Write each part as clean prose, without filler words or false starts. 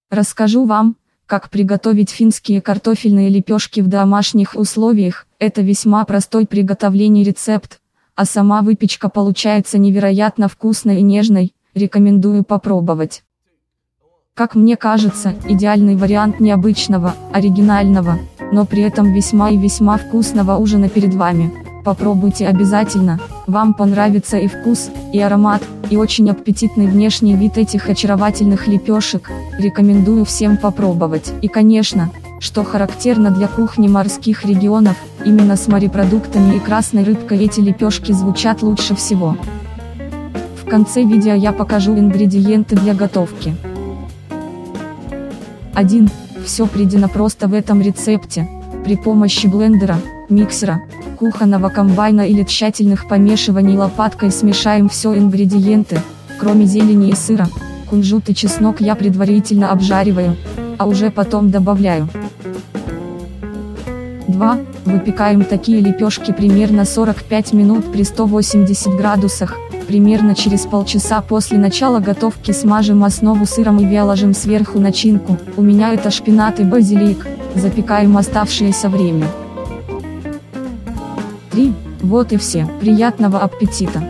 Расскажу вам, как приготовить финские картофельные лепешки в домашних условиях. Это весьма простой приготовления рецепт, а сама выпечка получается невероятно вкусной и нежной, рекомендую попробовать. Как мне кажется, идеальный вариант необычного, оригинального, но при этом весьма и весьма вкусного ужина перед вами. Попробуйте обязательно, вам понравится и вкус, и аромат, и очень аппетитный внешний вид этих очаровательных лепешек. Рекомендую всем попробовать. И конечно, что характерно для кухни морских регионов, именно с морепродуктами и красной рыбкой эти лепешки звучат лучше всего. В конце видео я покажу ингредиенты для готовки. 1. Все предельно просто в этом рецепте. При помощи блендера, миксера, кухонного комбайна или тщательных помешиваний лопаткой смешаем все ингредиенты, кроме зелени и сыра. Кунжут и чеснок я предварительно обжариваю, а уже потом добавляю. 2. Выпекаем такие лепешки примерно 45 минут при 180 градусах. Примерно через полчаса после начала готовки смажем основу сыром и выложим сверху начинку. У меня это шпинат и базилик. Запекаем оставшееся время. 3. Вот и все. Приятного аппетита!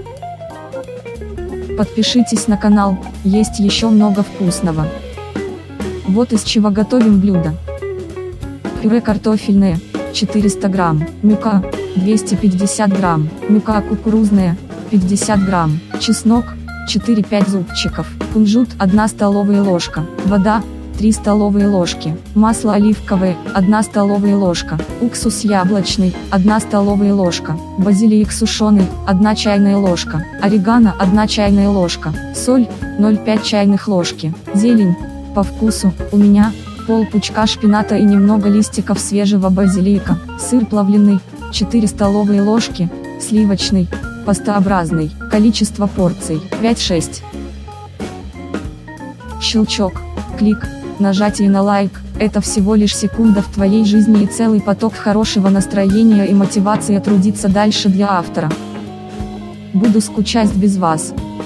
Подпишитесь на канал, есть еще много вкусного. Вот из чего готовим блюдо. Пюре картофельное, 400 грамм, мука, 250 грамм, мука кукурузная, 50 грамм, чеснок, 4-5 зубчиков, кунжут 1 столовая ложка, вода, 3 столовые ложки, масло оливковое, 1 столовая ложка, уксус яблочный, 1 столовая ложка, базилик сушеный, 1 чайная ложка, орегано 1 чайная ложка, соль, 0,5 чайных ложки, зелень, по вкусу, у меня, пол-пучка шпината и немного листиков свежего базилика, сыр плавленый, 4 столовые ложки, сливочный, пастообразный, количество порций, 5-6. Щелчок, клик, нажатие на лайк, это всего лишь секунда в твоей жизни и целый поток хорошего настроения и мотивации трудиться дальше для автора. Буду скучать без вас.